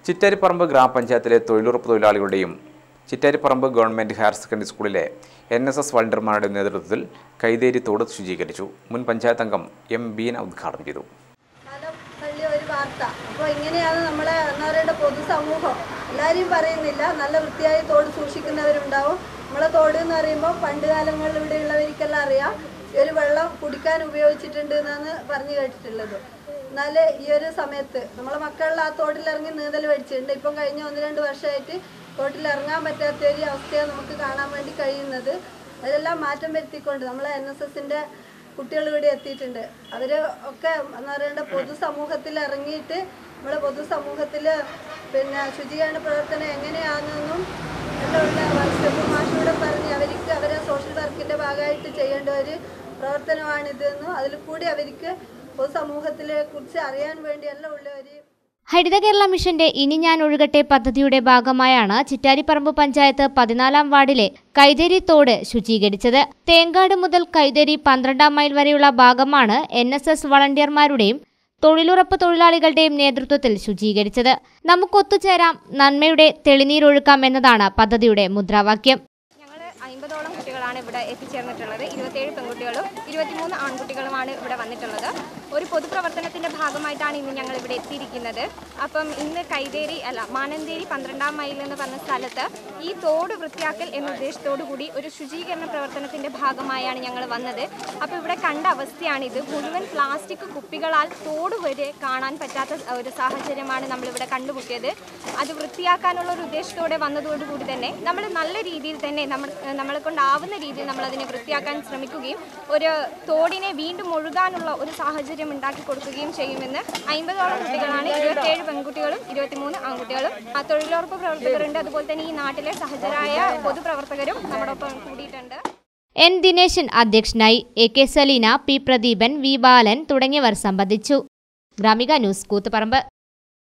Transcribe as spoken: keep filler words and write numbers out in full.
ചിറ്റാരിപ്പറമ്പ് ഗ്രാമപഞ്ചായത്തിലെ തൊഴിലുറപ്പ് തൊഴിലാളികളുടെയും ചിറ്റാരിപ്പറമ്പ് ഗവൺമെന്റ് ഹയർ സെക്കൻഡറി സ്കൂളിലെ എൻ എസ് എസ് വളണ്ടിയർമാരുടെ നേതൃത്വത്തിൽ കൈതേരി തോട് ശുചീകരിച്ചു. മുൻ പഞ്ചായത്ത് അംഗം എം ബീന ഉദ്ഘാടനം ചെയ്തു. അപ്പോൾ ഇങ്ങനെയാണ് നമ്മളെ അന്നവരുടെ പൊതുസമൂഹം എല്ലാവരും പറയുന്നില്ല, നല്ല വൃത്തിയായി തോട് സൂക്ഷിക്കുന്നവരുണ്ടാവും. നമ്മളെ തോട് എന്ന് പറയുമ്പോൾ പണ്ട് കാലങ്ങളിൽ ഇവിടെ ഉള്ളവർക്കെല്ലാം അറിയാം, ഈ ഒരു വെള്ളം കുടിക്കാൻ ഉപയോഗിച്ചിട്ടുണ്ട് എന്നാണ് പറഞ്ഞു കേട്ടിട്ടുള്ളത്. എന്നാൽ ഈ ഒരു സമയത്ത് നമ്മളെ മക്കളിൽ ആ തോട്ടിലിറങ്ങി നീന്തൽ പഠിച്ചിട്ടുണ്ട്. ഇപ്പം കഴിഞ്ഞ ഒന്ന് രണ്ട് വർഷമായിട്ട് തോട്ടിലിറങ്ങാൻ പറ്റാത്ത ഒരു അവസ്ഥയാണ് നമുക്ക് കാണാൻ വേണ്ടി കഴിയുന്നത്. അതിലെല്ലാം മാറ്റം വരുത്തിക്കൊണ്ട് നമ്മളെ എൻ എസ് എസിൻ്റെ കുട്ടികൾ ഇവിടെ എത്തിയിട്ടുണ്ട്. അവർ ഒക്കെ എന്ന് പറയേണ്ട പൊതുസമൂഹത്തിൽ ഇറങ്ങിയിട്ട് നമ്മുടെ പൊതുസമൂഹത്തിൽ പിന്നെ ശുചീകരണ പ്രവർത്തനം എങ്ങനെയാണെന്നും എല്ലാം ഉള്ള വാട്സപ്പ് മാഷോടെ പറഞ്ഞ് അവർക്ക് അവരെ സോഷ്യൽ വർക്കിൻ്റെ ഭാഗമായിട്ട് ചെയ്യേണ്ട ഒരു പ്രവർത്തനമാണിതെന്നും അതിൽ കൂടി അവർക്ക് പൊതുസമൂഹത്തിലെ കുറിച്ച് അറിയാൻ വേണ്ടി എല്ലാം ഉള്ള ഒരു ഹരിത കേരള മിഷന്റെ ഇനി ഞാൻ ഒഴുകട്ടെ പദ്ധതിയുടെ ഭാഗമായാണ് ചിറ്റാരിപ്പറമ്പ് പഞ്ചായത്ത് പതിനാലാം വാർഡിലെ കൈതേരി തോട് ശുചീകരിച്ചത്. തേങ്കാട് മുതൽ കൈതേരി പന്ത്രണ്ടാം മൈൽ വരെയുള്ള ഭാഗമാണ് എൻ എസ് എസ് വളണ്ടിയർമാരുടെയും തൊഴിലുറപ്പ് തൊഴിലാളികളുടെയും നേതൃത്വത്തിൽ ശുചീകരിച്ചത്. നമുക്കൊത്തുചേരാം, നന്മയുടെ തെളിനീരൊഴുക്കാം എന്നതാണ് പദ്ധതിയുടെ മുദ്രാവാക്യം. അമ്പതോളം കുട്ടികളാണ് ഇവിടെ എത്തിച്ചേർന്നിട്ടുള്ളത്. ഇരുപത്തിയേഴ് പെൺകുട്ടികളും ഇരുപത്തിമൂന്ന് ആൺകുട്ടികളുമാണ് ഇവിടെ വന്നിട്ടുള്ളത്. ഒരു പൊതുപ്രവർത്തനത്തിൻ്റെ ഭാഗമായിട്ടാണ് ഇന്ന് ഞങ്ങൾ ഇവിടെ എത്തിയിരിക്കുന്നത്. അപ്പം ഇന്ന് കൈതേരി അല്ല മാനന്തേരി പന്ത്രണ്ടാം മൈൽ എന്ന് പറഞ്ഞ സ്ഥലത്ത് ഈ തോട് വൃത്തിയാക്കൽ എന്ന ഉദ്ദേശത്തോടു കൂടി ഒരു ശുചീകരണ പ്രവർത്തനത്തിൻ്റെ ഭാഗമായാണ് ഞങ്ങൾ വന്നത്. അപ്പോൾ ഇവിടെ കണ്ട അവസ്ഥയാണിത്. മുഴുവൻ പ്ലാസ്റ്റിക് കുപ്പികളാൽ തോട് വരെ കാണാൻ പറ്റാത്ത ഒരു സാഹചര്യമാണ് നമ്മളിവിടെ കണ്ടുമുട്ടിയത്. അത് വൃത്തിയാക്കാനുള്ള ഒരു ഉദ്ദേശത്തോടെ വന്നതോടുകൂടി തന്നെ നമ്മൾ നല്ല രീതിയിൽ തന്നെ നമ്മൾ നമ്മളെ കൊണ്ടാവുന്ന രീതിയിൽ നമ്മളതിനെ വൃത്തിയാക്കാൻ ശ്രമിക്കുകയും ഒരു തോടിനെ വീണ്ടും ഒഴുകാനുള്ള ഒരു സാഹചര്യം ഉണ്ടാക്കി കൊടുക്കുകയും ചെയ്യുമെന്ന് അമ്പതോളം കുട്ടികളാണ്, ഇരുപത്തിയേഴ് പെൺകുട്ടികളും ഇരുപത്തിമൂന്ന് ആൺകുട്ടികളും. ആ തൊഴിലുറപ്പ് പ്രവർത്തകരുണ്ട്, അതുപോലെ തന്നെ ഈ നാട്ടിലെ സഹചരായ പൊതുപ്രവർത്തകരും നമ്മുടെ ഒപ്പം കൂടിയിട്ടുണ്ട്. എൻ ദിനേശൻ അധ്യക്ഷനായി. A K Saleena, P Pradeepan, V Balan തുടങ്ങിയവർ സംബന്ധിച്ചു. ഗ്രാമിക ന്യൂസ്, കൂത്തുപറമ്പ്.